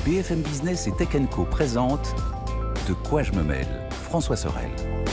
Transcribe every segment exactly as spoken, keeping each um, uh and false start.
B F M Business et Tech and Co présente De quoi je me mêle, François Sorel.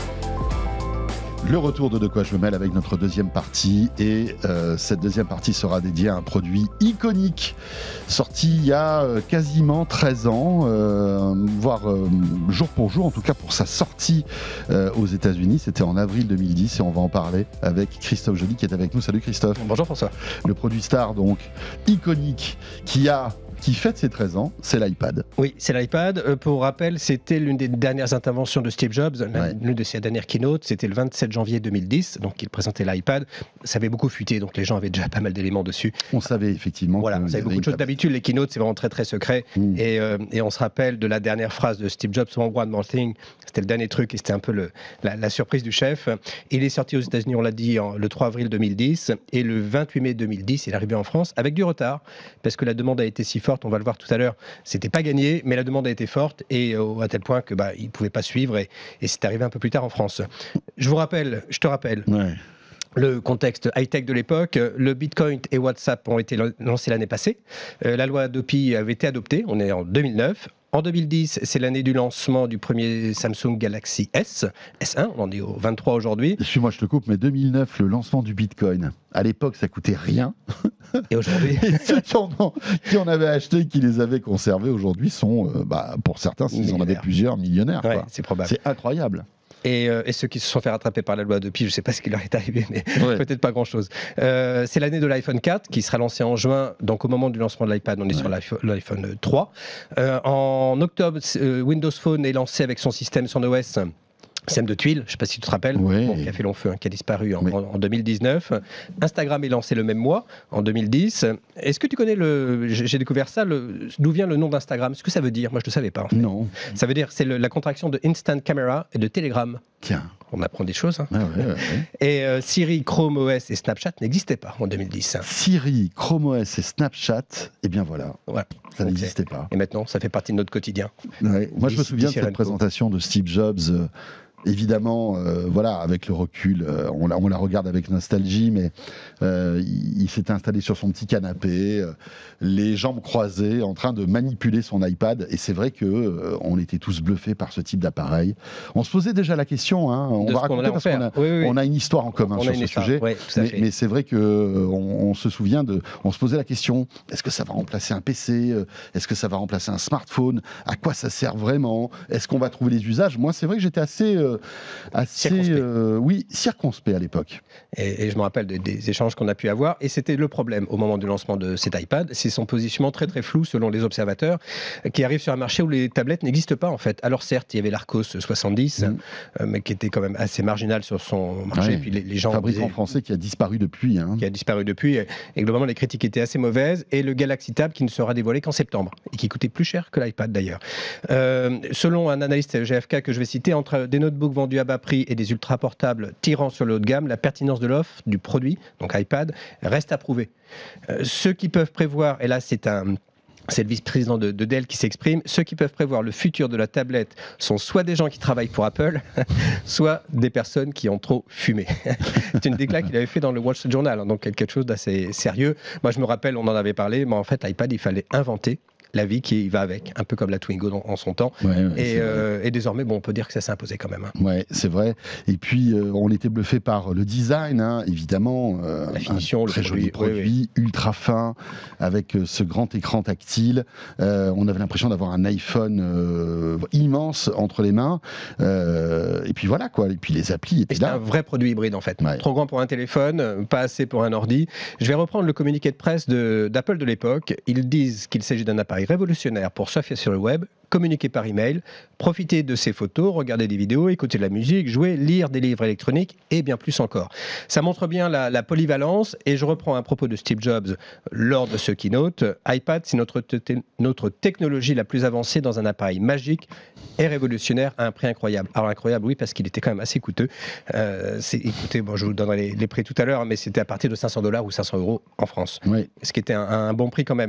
Le retour de De quoi je me mêle avec notre deuxième partie et euh, cette deuxième partie sera dédiée à un produit iconique sorti il y a euh, quasiment treize ans, euh, voire euh, jour pour jour, en tout cas pour sa sortie euh, aux États-Unis. C'était en avril deux mille dix et on va en parler avec Christophe Joly qui est avec nous. Salut Christophe. Bonjour François. Le produit star donc iconique qui a qui fête ses treize ans, c'est l'iPad. Oui, c'est l'iPad. Euh, pour rappel, c'était l'une des dernières interventions de Steve Jobs, ouais. l'une de ses dernières keynotes. C'était le vingt-sept janvier deux mille dix, donc il présentait l'iPad. Ça avait beaucoup fuité, donc les gens avaient déjà pas mal d'éléments dessus. On savait effectivement. Voilà, on savait beaucoup de choses. D'habitude, les keynotes, c'est vraiment très très secret. Mm. Et, euh, et on se rappelle de la dernière phrase de Steve Jobs, One More Thing. C'était le dernier truc et c'était un peu le, la, la surprise du chef. Il est sorti aux États-Unis, on l'a dit, en, le trois avril deux mille dix. Et le vingt-huit mai deux mille dix, il est arrivé en France avec du retard, parce que la demande a été si forte, on va le voir tout à l'heure. C'était pas gagné, mais la demande a été forte et euh, à tel point que bah, il pouvait pas suivre et, et c'est arrivé un peu plus tard en France. Je vous rappelle, je te rappelle. Ouais. Le contexte high-tech de l'époque, le Bitcoin et WhatsApp ont été lancés l'année passée. Euh, la loi Adopi avait été adoptée, on est en deux mille neuf. En deux mille dix, c'est l'année du lancement du premier Samsung Galaxy S, S un, on en est au vingt-trois aujourd'hui. Excuse-moi, je te coupe, mais deux mille neuf, le lancement du Bitcoin, à l'époque, ça coûtait rien. Et aujourd'hui Et ceux qui en, ont, qui en avaient acheté, qui les avaient conservés aujourd'hui, sont, euh, bah, pour certains, s'ils en avaient plusieurs, millionnaires. Ouais, quoi. C'est probable. C'est incroyable. Et, euh, et ceux qui se sont fait rattraper par la loi Adopi, je ne sais pas ce qui leur est arrivé, mais ouais. peut-être pas grand-chose. Euh, c'est l'année de l'iPhone quatre qui sera lancé en juin, donc au moment du lancement de l'iPad, on est ouais. sur l'iPhone, l'iPhone trois. Euh, en octobre, euh, Windows Phone est lancé avec son système, son O S. Système de tuiles, je ne sais pas si tu te rappelles, oui. bon, qui a fait long feu, hein, qui a disparu en, oui. en, en deux mille dix-neuf. Instagram est lancé le même mois, en deux mille dix. Est-ce que tu connais le... J'ai découvert ça, le, d'où vient le nom d'Instagram? Ce que ça veut dire? Moi, je ne le savais pas. En fait. Non. Ça veut dire, c'est le, la contraction de Instant Camera et de Telegram. Tiens. On apprend des choses. Hein. Ah ouais, ouais, ouais. Et euh, Siri, Chrome O S et Snapchat n'existaient pas en deux mille dix. Siri, Chrome O S et Snapchat, et eh bien voilà, voilà. ça okay. n'existait pas. Et maintenant, ça fait partie de notre quotidien. Ouais. Moi, je me souviens de cette présentation de Steve Jobs. Euh, Évidemment, euh, voilà, avec le recul, euh, on, la, on la regarde avec nostalgie, mais euh, il, il s'était installé sur son petit canapé, euh, les jambes croisées, en train de manipuler son iPad. Et c'est vrai que euh, on était tous bluffés par ce type d'appareil. On se posait déjà la question. Hein, on de va raconter parce qu'on a, oui, oui. on a une histoire en commun on sur ce histoire, sujet. Oui, mais, mais c'est vrai que euh, on, on se souvient de, on se posait la question est-ce que ça va remplacer un P C? Est-ce que ça va remplacer un smartphone? À quoi ça sert vraiment? Est-ce qu'on va trouver les usages? Moi, c'est vrai que j'étais assez euh, assez circonspect. Euh, oui, circonspect à l'époque. Et, et je me rappelle des, des échanges qu'on a pu avoir. Et c'était le problème au moment du lancement de cet iPad. C'est son positionnement très très flou selon les observateurs, qui arrive sur un marché où les tablettes n'existent pas en fait. Alors certes, il y avait l'Arcos soixante-dix, mmh. euh, mais qui était quand même assez marginal sur son marché. Ouais. Et puis les, les gens fabricant disaient, français qui a disparu depuis. Hein. Qui a disparu depuis. Et, et globalement, les critiques étaient assez mauvaises. Et le Galaxy Tab qui ne sera dévoilé qu'en septembre et qui coûtait plus cher que l'iPad d'ailleurs. Euh, selon un analyste G F K que je vais citer, entre des notebooks vendus à bas prix et des ultra portables tirant sur le haut de gamme, la pertinence de l'offre du produit, donc iPad, reste à prouver. Euh, ceux qui peuvent prévoir, et là c'est un... C'est le vice-président de, de Dell qui s'exprime. Ceux qui peuvent prévoir le futur de la tablette sont soit des gens qui travaillent pour Apple, soit des personnes qui ont trop fumé. C'est une déclaration qu'il avait fait dans le Wall Street Journal, hein, donc quelque chose d'assez sérieux. Moi, je me rappelle, on en avait parlé, mais en fait, l'iPad, il fallait inventer la vie qui va avec, un peu comme la Twingo en, en son temps. Ouais, ouais, et, euh, et désormais, bon, on peut dire que ça s'est imposé quand même. Hein. Ouais, c'est vrai. Et puis, euh, on était bluffé par le design, hein, évidemment. Euh, la finition, un très le joli produit, oui, oui. ultra fin, avec euh, ce grand écran tactile. Euh, on avait l'impression d'avoir un iPhone euh, immense entre les mains. Euh, et puis voilà, quoi. Et puis les applis étaient et là. C'est un vrai produit hybride, en fait. Ouais. Trop grand pour un téléphone, pas assez pour un ordi. Je vais reprendre le communiqué de presse de, d'Apple de l'époque. Ils disent qu'il s'agit d'un appareil révolutionnaire pour surfer sur le web, communiquer par email, profiter de ses photos, regarder des vidéos, écouter de la musique, jouer, lire des livres électroniques et bien plus encore. Ça montre bien la, la polyvalence et je reprends un propos de Steve Jobs lors de ce keynote. iPad, c'est notre, te- notre technologie la plus avancée dans un appareil magique et révolutionnaire à un prix incroyable. Alors incroyable, oui, parce qu'il était quand même assez coûteux. Euh, c'est, écoutez, bon, je vous donnerai les, les prix tout à l'heure, mais c'était à partir de cinq cents dollars ou cinq cents euros en France. Oui. Ce qui était un, un bon prix quand même.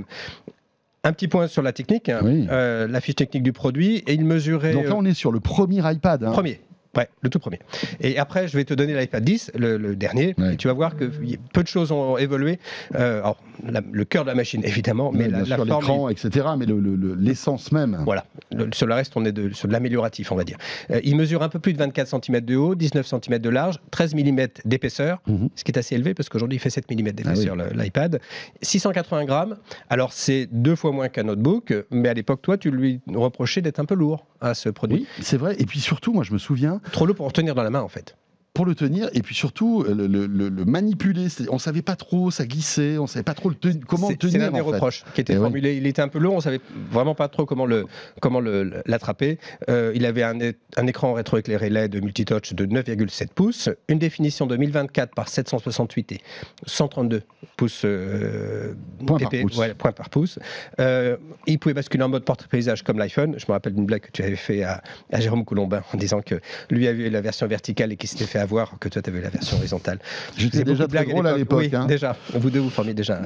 Un petit point sur la technique, oui. euh, la fiche technique du produit, et il mesurait... Donc là, on est sur le premier iPad. Hein. Premier. Ouais, le tout premier. Et après, je vais te donner l'iPad dix, le, le dernier, ouais. et tu vas voir que peu de choses ont évolué. Euh, alors, la, le cœur de la machine, évidemment, mais ouais, la, bien la sûr, forme... l'écran, et cetera, mais le, le, le, l'essence même. Voilà. Le, sur le reste, on est de, sur de l'amélioratif, on va dire. Euh, il mesure un peu plus de vingt-quatre centimètres de haut, dix-neuf centimètres de large, treize millimètres d'épaisseur, mm-hmm. ce qui est assez élevé, parce qu'aujourd'hui, il fait sept millimètres d'épaisseur, ah oui. l'iPad. six cent quatre-vingts grammes. Alors, c'est deux fois moins qu'un notebook, mais à l'époque, toi, tu lui reprochais d'être un peu lourd à ce produit. Oui, c'est vrai. Et puis surtout, moi, je me souviens... Trop lourd pour tenir dans la main, en fait. Pour le tenir, et puis surtout, le, le, le manipuler. On ne savait pas trop, ça glissait, on ne savait pas trop le ten... comment le tenir. C'est l'un des en reproches fait. qui était et formulé. Oui. Il était un peu lourd, on ne savait vraiment pas trop comment le comment le, l'attraper. Euh, il avait un, un écran rétroéclairé L E D multitouch de neuf virgule sept pouces, une définition de mille vingt-quatre par sept cent soixante-huit et cent trente-deux pouces euh, point, par pouce. Ouais, point par pouce. Euh, il pouvait basculer en mode portrait-paysage comme l'iPhone. Je me rappelle d'une blague que tu avais fait à, à Jérôme Colombin en disant que lui avait eu la version verticale et qu'il s'était fait avoir, que toi tu avais la version horizontale. J'étais déjà très drôle à l'époque. Oui, hein. déjà. Vous deux, vous formiez déjà.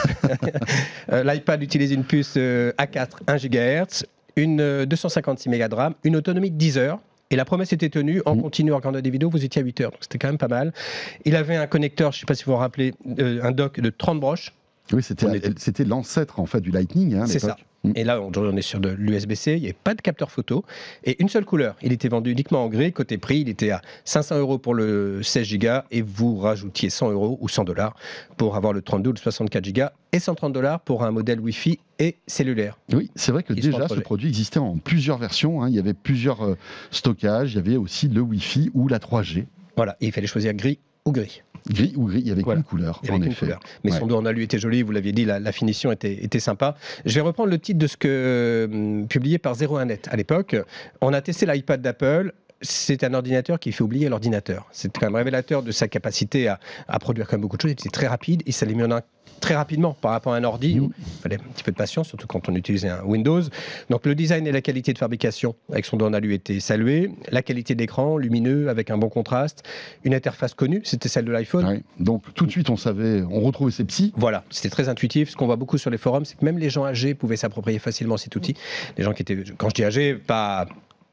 euh, L'iPad utilise une puce euh, A quatre un gigahertz, une euh, deux cent cinquante-six mégas de RAM, une autonomie de dix heures. Et la promesse était tenue, en mmh. continu, en regardant des vidéos, vous étiez à huit heures. Donc c'était quand même pas mal. Il avait un connecteur, je ne sais pas si vous vous rappelez, euh, un dock de trente broches. Oui, c'était, était... c'était l'ancêtre en fait du Lightning. Hein, c'est ça. Mmh. Et là, on est sur de l'U S B C, il n'y avait pas de capteur photo et une seule couleur. Il était vendu uniquement en gris. Côté prix, il était à cinq cents euros pour le seize gigas et vous rajoutiez cent euros ou cent dollars pour avoir le trente-deux ou le soixante-quatre gigas et cent trente dollars pour un modèle Wi-Fi et cellulaire. Oui, c'est vrai que déjà, ce produit existait en plusieurs versions. Hein. Il y avait plusieurs euh, stockages. Il y avait aussi le Wi-Fi ou la trois G. Voilà, et il fallait choisir gris ou gris. Gris ou gris, il n'y avait voilà. qu'une couleur, il y avait en qu'une effet. Couleur. Mais ouais. son dos en alu était joli, vous l'aviez dit, la, la finition était, était sympa. Je vais reprendre le titre de ce que euh, publié par zéro un net à l'époque. On a testé l'iPad d'Apple. C'est un ordinateur qui fait oublier l'ordinateur. C'est quand même révélateur de sa capacité à, à produire quand même beaucoup de choses. Il était très rapide, il s'allait mis en un très rapidement par rapport à un ordi mmh. où il fallait un petit peu de patience, surtout quand on utilisait un Windows. Donc le design et la qualité de fabrication avec son dos en alu étaient salués. La qualité de l'écran, lumineux, avec un bon contraste. Une interface connue, c'était celle de l'iPhone. Oui. Donc tout de suite, on savait, on retrouvait ses petits. Voilà, c'était très intuitif. Ce qu'on voit beaucoup sur les forums, c'est que même les gens âgés pouvaient s'approprier facilement cet outil. Les gens qui étaient, quand je dis âgés, pas...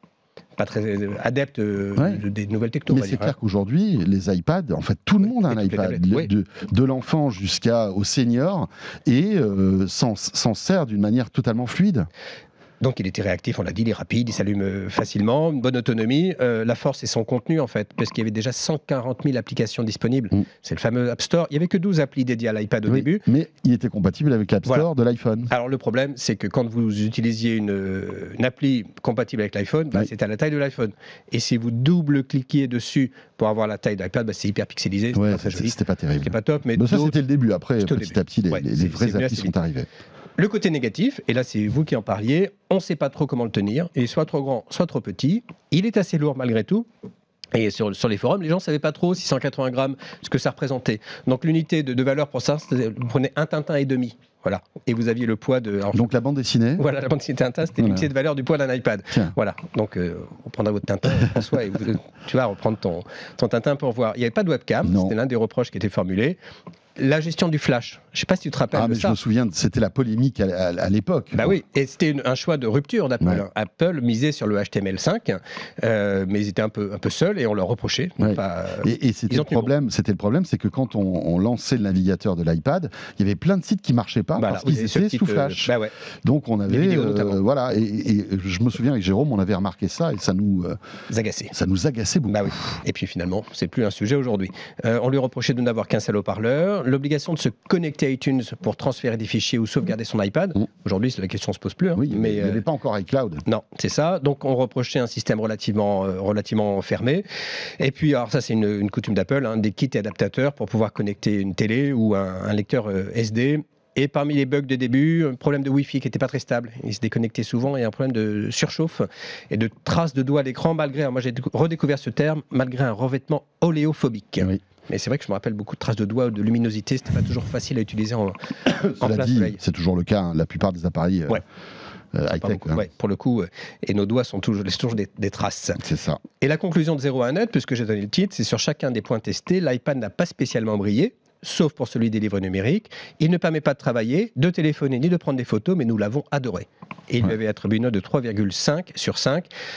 pas très adepte euh, ouais. de, des nouvelles techno. Mais c'est dire, clair hein. qu'aujourd'hui, les iPads, en fait, tout le monde a un iPad, le, oui. de, de l'enfant jusqu'au senior, et euh, s'en, s'en sert d'une manière totalement fluide. Donc il était réactif, on l'a dit, il est rapide, il s'allume facilement, une bonne autonomie. Euh, la force, c'est son contenu en fait, parce qu'il y avait déjà cent quarante mille applications disponibles. Mmh. C'est le fameux App Store. Il n'y avait que douze applis dédiées à l'iPad au oui, début. Mais il était compatible avec l'App Store voilà. de l'iPhone. Alors le problème, c'est que quand vous utilisiez une, une appli compatible avec l'iPhone, bah, oui. c'était à la taille de l'iPhone. Et si vous double-cliquiez dessus pour avoir la taille de l'iPad, bah, c'est hyper pixelisé. Ouais, pas c'était pas terrible. C'était pas top. Mais bah, ça, c'était le début. Après, petit début. à petit, les, ouais, les, les vraies applis sont arrivées. Le côté négatif, et là c'est vous qui en parliez, on ne sait pas trop comment le tenir. Il est soit trop grand, soit trop petit. Il est assez lourd malgré tout. Et sur, sur les forums, les gens ne savaient pas trop, six cent quatre-vingts grammes, ce que ça représentait. Donc l'unité de, de valeur pour ça, vous prenez un Tintin et demi. Voilà. Et vous aviez le poids de... Alors, donc la bande dessinée. Voilà, la bande dessinée Tintin, c'était voilà. l'unité de valeur du poids d'un iPad. Tiens. Voilà. Donc euh, on prendra votre Tintin, François, et vous, tu vas reprendre ton, ton Tintin pour voir. Il n'y avait pas de webcam, non. C'était l'un des reproches qui était formulé. La gestion du flash, je ne sais pas si tu te rappelles ah, de mais ça. Je me souviens, c'était la polémique à, à, à l'époque. Bah oui, et c'était une, un choix de rupture d'Apple. Ouais. Apple misait sur le H T M L cinq, euh, mais ils étaient un peu, un peu seuls et on leur reprochait. Ouais. Pas, et et c'était, le problème, bon. c'était le problème, c'est que quand on, on lançait le navigateur de l'iPad, il y avait plein de sites qui ne marchaient pas bah parce là, qu'ils étaient sous Flash. Euh, bah ouais. Donc on avait, vidéos, euh, voilà, et, et je me souviens avec Jérôme, on avait remarqué ça et ça nous euh, agaçait. Ça nous agaçait beaucoup. Bah oui. Et puis finalement, c'est plus un sujet aujourd'hui. Euh, on lui reprochait de n'avoir qu'un seul haut-parleur, l'obligation de se connecter à iTunes pour transférer des fichiers ou sauvegarder son iPad. Mmh. Aujourd'hui, la question ne se pose plus. Hein, oui, mais il n'y avait euh, pas encore iCloud. Non, c'est ça. Donc, on reprochait un système relativement, euh, relativement fermé. Et puis, alors ça, c'est une, une coutume d'Apple, hein, des kits et adaptateurs pour pouvoir connecter une télé ou un, un lecteur euh, S D. Et parmi les bugs de début, un problème de Wi-Fi qui n'était pas très stable. Il se déconnectait souvent et un problème de surchauffe et de traces de doigts à l'écran, malgré, alors moi j'ai redécouvert ce terme, malgré un revêtement oléophobique. Oui. Mais c'est vrai que je me rappelle beaucoup de traces de doigts ou de luminosité, c'était pas toujours facile à utiliser en, en plein dit, soleil. C'est toujours le cas, hein, la plupart des appareils euh, ouais. euh, high-tech. Hein. Ouais, pour le coup, euh, et nos doigts sont toujours, laissent toujours des, des traces. C'est ça. Et la conclusion de zéro un net, puisque j'ai donné le titre, c'est sur chacun des points testés, l'iPad n'a pas spécialement brillé, sauf pour celui des livres numériques. Il ne permet pas de travailler, de téléphoner ni de prendre des photos, mais nous l'avons adoré. Et il ouais. lui avait attribué une note de trois virgule cinq sur cinq.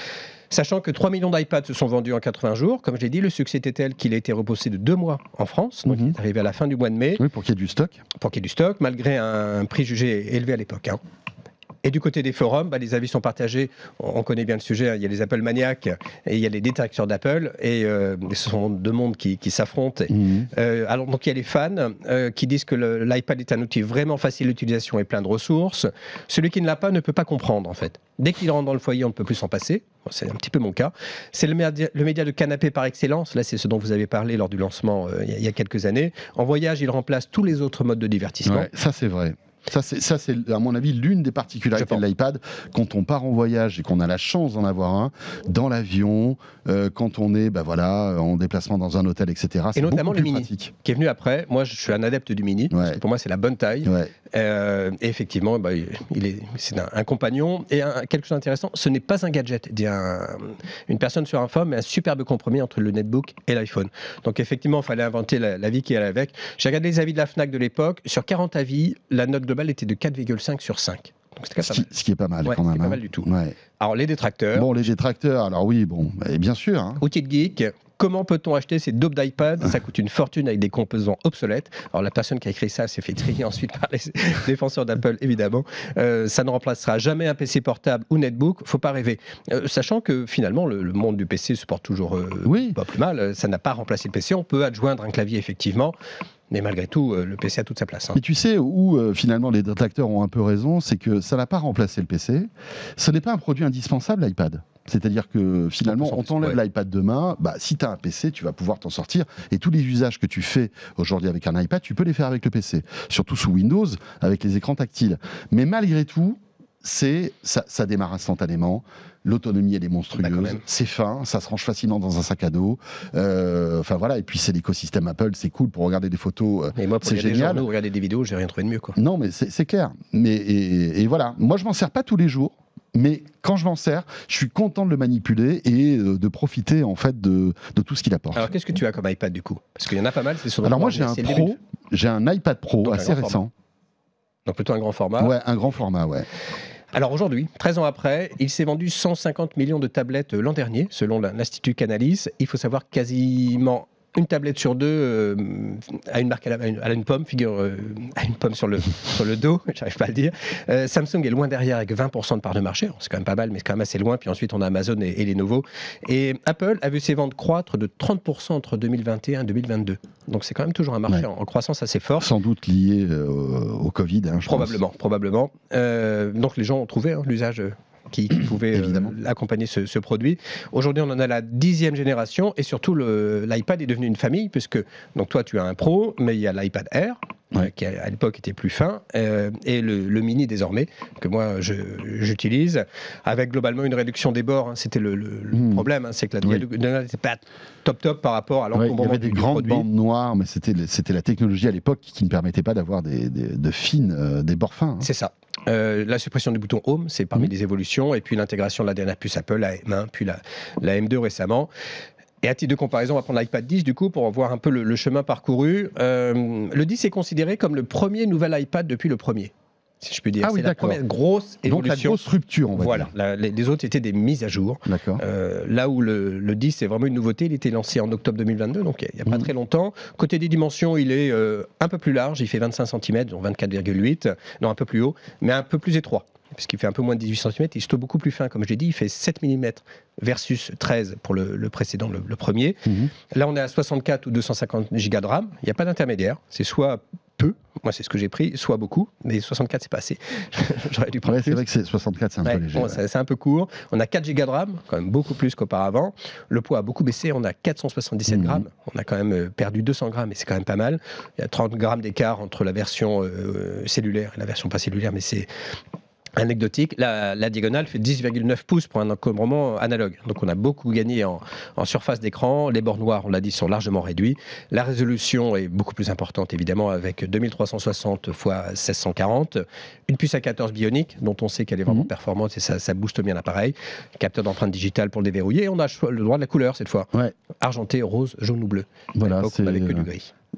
Sachant que trois millions d'iPads se sont vendus en quatre-vingts jours, comme je l'ai dit, le succès était tel qu'il a été repoussé de deux mois en France, donc mm-hmm. il est arrivé à la fin du mois de mai. Oui, pour qu'il y ait du stock. Pour qu'il y ait du stock, malgré un prix jugé élevé à l'époque. Hein. Et du côté des forums, bah, les avis sont partagés. On connaît bien le sujet. Hein. Il y a les Apple maniaques et il y a les détracteurs d'Apple. Et euh, ce sont deux mondes qui, qui s'affrontent. Mmh. Euh, alors, donc, il y a les fans euh, qui disent que le, l'iPad est un outil vraiment facile d'utilisation et plein de ressources. Celui qui ne l'a pas ne peut pas comprendre, en fait. Dès qu'il rentre dans le foyer, on ne peut plus s'en passer. Bon, c'est un petit peu mon cas. C'est le média, le média de canapé par excellence. Là, c'est ce dont vous avez parlé lors du lancement euh, il y a quelques années. En voyage, il remplace tous les autres modes de divertissement. Ouais, ça, c'est vrai. Ça c'est, ça, c'est, à mon avis, l'une des particularités de l'iPad. Quand on part en voyage et qu'on a la chance d'en avoir un, dans l'avion, euh, quand on est bah, voilà, en déplacement dans un hôtel, et cetera. C'est et notamment beaucoup plus le mini, pratique. Qui est venu après. Moi, je suis un adepte du mini, ouais. parce que pour moi, c'est la bonne taille. Ouais. Euh, et effectivement, bah, il est, c'est un, un compagnon. Et un, quelque chose d'intéressant, ce n'est pas un gadget. Il y a un, une personne sur un forum, mais un superbe compromis entre le netbook et l'iPhone. Donc effectivement, il fallait inventer la, la vie qui allait avec. J'ai regardé les avis de la Fnac de l'époque. Sur quarante avis, la note globale était de quatre virgule cinq sur cinq. Donc c'était ce, qui, ce qui est pas mal ouais, quand même. C'est pas hein. mal du tout. Ouais. Alors les détracteurs. Bon, les détracteurs, alors oui, bon, et bien sûr. Hein. Outil de geek. Comment peut-on acheter ces daubes d'iPad ? Ça coûte une fortune avec des composants obsolètes. Alors la personne qui a écrit ça s'est fait trier ensuite par les défenseurs d'Apple, évidemment. Euh, ça ne remplacera jamais un P C portable ou netbook. Faut pas rêver. Euh, sachant que finalement le, le monde du P C se porte toujours euh, oui. pas plus mal. Ça n'a pas remplacé le P C. On peut adjoindre un clavier effectivement. Mais malgré tout, euh, le P C a toute sa place. Hein. Et tu sais où euh, finalement les détracteurs ont un peu raison, c'est que ça n'a pas remplacé le P C. Ce n'est pas un produit indispensable, l'iPad. C'est-à-dire que finalement, on t'enlève ouais. l'iPad demain, bah, si tu as un P C, tu vas pouvoir t'en sortir. Et tous les usages que tu fais aujourd'hui avec un iPad, tu peux les faire avec le P C. Surtout sous Windows, avec les écrans tactiles. Mais malgré tout, c'est, ça, ça démarre instantanément. L'autonomie, elle est monstrueuse. Bah c'est fin, ça se range facilement dans un sac à dos. Euh, enfin voilà, et puis c'est l'écosystème Apple, c'est cool pour regarder des photos. Et moi, pour c'est regarder génial. des journaux, regarder des vidéos, j'ai rien trouvé de mieux, quoi. Non, mais c'est, c'est clair. Mais et, et voilà, moi je m'en sers pas tous les jours. Mais quand je m'en sers, je suis content de le manipuler et de profiter en fait de, de tout ce qu'il apporte. Alors qu'est-ce que tu as comme iPad du coup ? Parce qu'il y en a pas mal. C'est sur Alors moi j'ai un Pro, j'ai un iPad Pro donc assez récent. Format. Donc plutôt un grand format. Ouais, un grand format, ouais. Alors aujourd'hui, treize ans après, il s'est vendu cent cinquante millions de tablettes l'an dernier, selon l'Institut Canalys. Il faut savoir quasiment une tablette sur deux euh, a une marque à, la, à une pomme, figure euh, à une pomme sur le, sur le dos, j'arrive pas à le dire. Euh, Samsung est loin derrière avec vingt pour cent de part de marché, c'est quand même pas mal, mais c'est quand même assez loin. Puis ensuite on a Amazon et, et Lenovo. Et Apple a vu ses ventes croître de trente pour cent entre deux mille vingt et un et deux mille vingt-deux. Donc c'est quand même toujours un marché ouais. en, en croissance assez fort. Sans doute lié euh, au Covid, hein, je probablement, pense. Probablement. Euh, donc les gens ont trouvé hein, l'usage. Euh, qui, qui pouvait euh, accompagner ce, ce produit. Aujourd'hui, on en a la dixième génération et surtout le, l'iPad est devenu une famille puisque donc toi tu as un Pro, mais il y a l'iPad Air ouais. euh, qui à l'époque était plus fin euh, et le, le Mini désormais que moi je, j'utilise avec globalement une réduction des bords. Hein. C'était le, le, le mmh. problème, hein, c'est que la diagonale n'était pas top top par rapport à l'encombrement ouais, il y avait des du grandes produit. bandes noires, mais c'était c'était la technologie à l'époque qui ne permettait pas d'avoir des, des de fines euh, des bords fins. Hein. C'est ça. Euh, la suppression du bouton Home, c'est parmi mmh. les évolutions, et puis l'intégration de la dernière puce Apple, la M un, puis la, la M deux récemment. Et à titre de comparaison, on va prendre l'iPad dix du coup pour voir un peu le, le chemin parcouru. Euh, le dix est considéré comme le premier nouvel iPad depuis le premier, si je peux dire. Ah oui, c'est d'accord. la première grosse évolution. Donc la grosse rupture, on va voilà, dire. Voilà, les, les autres étaient des mises à jour. D'accord. Euh, là où le, le dix c'est vraiment une nouveauté, il était lancé en octobre deux mille vingt-deux, donc il n'y a, a pas mmh. très longtemps. Côté des dimensions, il est euh, un peu plus large, il fait vingt-cinq centimètres, donc vingt-quatre virgule huit, non un peu plus haut, mais un peu plus étroit. Puisqu'il fait un peu moins de dix-huit centimètres, il se trouve beaucoup plus fin, comme je l'ai dit, il fait sept millimètres versus treize pour le, le précédent, le, le premier. Mmh. Là, on est à soixante-quatre ou deux cent cinquante gigas de RAM, il n'y a pas d'intermédiaire, c'est soit peu, moi c'est ce que j'ai pris, soit beaucoup, mais soixante-quatre c'est pas assez, j'aurais dû prendre ouais, plus. C'est vrai que c'est soixante-quatre, c'est un ouais, peu léger. Bon, ouais. c'est, c'est un peu court, on a quatre gigas de RAM, quand même beaucoup plus qu'auparavant, le poids a beaucoup baissé, on a quatre cent soixante-dix-sept mmh. grammes, on a quand même perdu deux cents grammes, et c'est quand même pas mal, il y a trente grammes d'écart entre la version euh, cellulaire et la version pas cellulaire, mais c'est anecdotique. La, la diagonale fait dix virgule neuf pouces pour un encombrement analogue. Donc on a beaucoup gagné en, en surface d'écran. Les bords noirs, on l'a dit, sont largement réduits. La résolution est beaucoup plus importante, évidemment, avec deux mille trois cent soixante fois seize cent quarante. Une puce A quatorze bionique, dont on sait qu'elle est vraiment mmh. performante et ça, ça booste bien l'appareil. Capteur d'empreinte digitale pour le déverrouiller. Et on a le droit de la couleur cette fois. Ouais. Argenté, rose, jaune ou bleu. Voilà, à l'époque, on n'avait que du gris.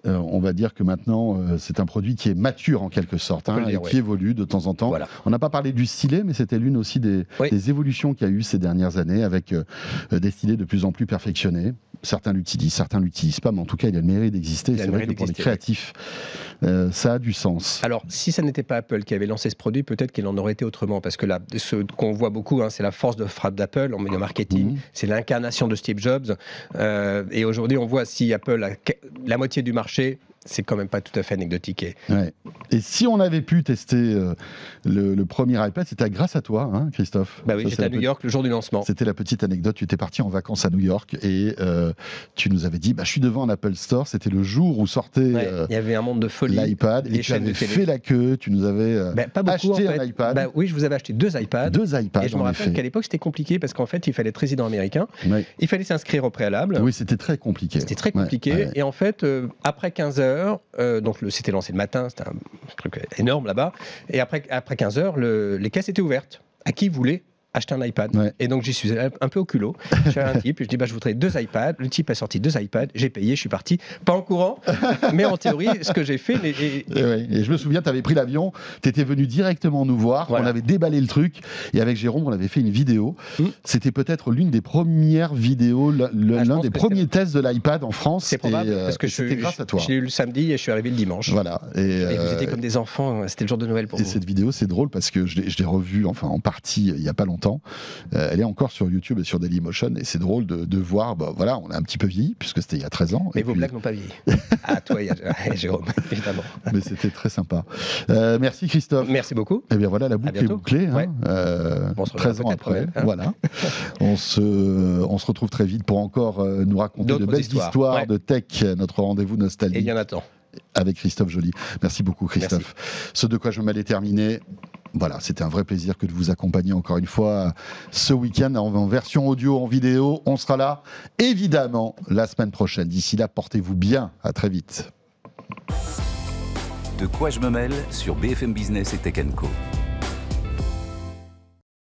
euh, on va dire que maintenant, euh, c'est un produit qui est mature en quelque sorte, hein, dire, et ouais. qui évolue de temps en temps. Voilà. On n'a pas parlé du stylet, mais c'était l'une aussi des, Oui. des évolutions qu'il y a eu ces dernières années, avec euh, des stylets de plus en plus perfectionnés. Certains l'utilisent, certains ne l'utilisent pas, mais en tout cas, il a le mérite d'exister. Il a C'est le vrai mérite que pour les d'exister, créatifs, euh, ça a du sens. Alors, si ça n'était pas Apple qui avait lancé ce produit, peut-être qu'il en aurait été autrement. Parce que là, ce qu'on voit beaucoup, hein, c'est la force de frappe d'Apple en media marketing. Mmh. C'est l'incarnation de Steve Jobs. Euh, et aujourd'hui, on voit si Apple a la moitié du marché, c'est quand même pas tout à fait anecdotique. Et... Ouais. Et si on avait pu tester euh, le, le premier iPad, c'était grâce à toi, hein, Christophe. Bah oui, Ça, j'étais c'est à la New York le jour du lancement. C'était la petite anecdote. Tu étais parti en vacances à New York et euh, tu nous avais dit bah, je suis devant un Apple Store. C'était le jour où sortait Ouais, euh, il y avait un monde de folie. l'iPad les et tu chaînes avais de télé. fait la queue. Tu nous avais euh, Ben, pas beaucoup, acheté en fait. un iPad. Bah oui, je vous avais acheté deux iPads. Deux iPads. Et je me en rappelle effet. qu'à l'époque, c'était compliqué parce qu'en fait, il fallait être résident américain. Ouais. Il fallait s'inscrire au préalable. Oui, c'était très compliqué. C'était très compliqué. Ouais, ouais. Et en fait, euh, après quinze heures, euh, donc le, c'était lancé le matin, c'était un truc énorme là-bas. Et après, après quinze heures, le, les caisses étaient ouvertes. À qui voulait acheter un iPad. Ouais. Et donc j'y suis allé un peu au culot. J'ai un type, je dis bah, je voudrais deux iPads. Le type a sorti deux iPads, j'ai payé, je suis parti. Pas en courant, mais en théorie, ce que j'ai fait. Et, et... Et, ouais. Et je me souviens, tu avais pris l'avion, tu étais venu directement nous voir, Voilà. on avait déballé le truc, et avec Jérôme, on avait fait une vidéo. Mmh. C'était peut-être l'une des premières vidéos, le- le- Ah, je l'un pense des que premiers c'est- tests de l'iPad en France. C'est probable, et, euh, parce que et je, c'était grâce à toi. je l'ai eu le samedi et je suis arrivé le dimanche. Voilà. Et, Et vous euh, étiez comme des enfants, c'était le jour de Noël pour et vous. cette vidéo, c'est drôle parce que je l'ai, je l'ai revue, enfin en partie, il n'y a pas longtemps. Euh, elle est encore sur YouTube et sur Dailymotion, et c'est drôle de, de voir, bah, voilà, on a un petit peu vieilli, puisque c'était il y a treize ans. Mais et vos puis- blagues n'ont pas vieilli. Ah, toi et et Jérôme, évidemment. Mais c'était très sympa. Euh, merci Christophe. Merci beaucoup. Et bien voilà, la boucle est bientôt. bouclée. Hein, Ouais. euh, On se reverra treize ans peut-être après. après, hein. Voilà. on, se, on se retrouve très vite pour encore euh, nous raconter de D'autres belles histoires. histoires, Ouais. de tech, notre rendez-vous Et il nostalgie y en a tant. avec Christophe Joly. Merci beaucoup Christophe. Ce de quoi je me mêle est terminé. Voilà, c'était un vrai plaisir que de vous accompagner encore une fois ce week-end en, en version audio, en vidéo. On sera là, évidemment, la semaine prochaine. D'ici là, portez-vous bien. À très vite. De quoi je me mêle sur B F M Business et Tech and Co.